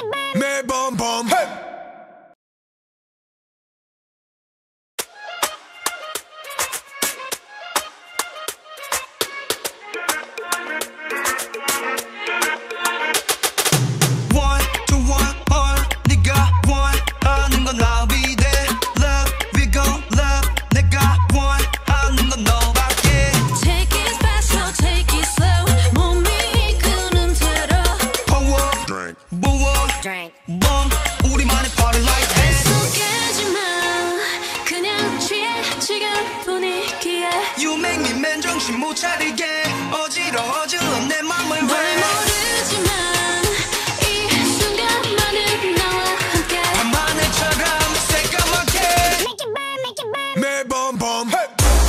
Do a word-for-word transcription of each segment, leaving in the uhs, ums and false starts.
매번 범 hey! Drink. Bomb, 우리만의 party like this. 속이지마, 그냥 취해 지금 분위기에. You make me man 정신 못 차리게 어지러워져 내 맘을 왜 모르지만 이 순간만은 나와 함께 밤하늘처럼 새까맣게 Make it burn, make it burn 매번 범 hey!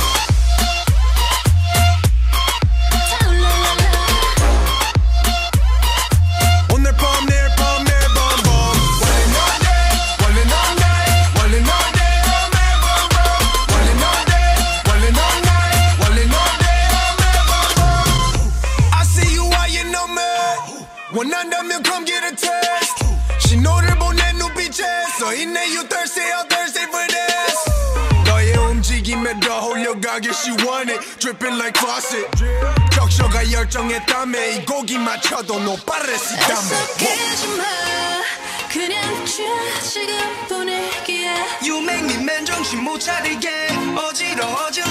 원한다면 come get a taste 신호를 보낸 눈빛에 써있네 you thirsty, I'm thirsty for this 너의 움직임에 더 홀려가길 she want it Dripping like faucet 적셔가 열정의 땀에 이 고기 맞춰도 no pares y dame 속이지마 그냥 취해 지금 분위기에 You make me man 정신 못 차리게 어지러워져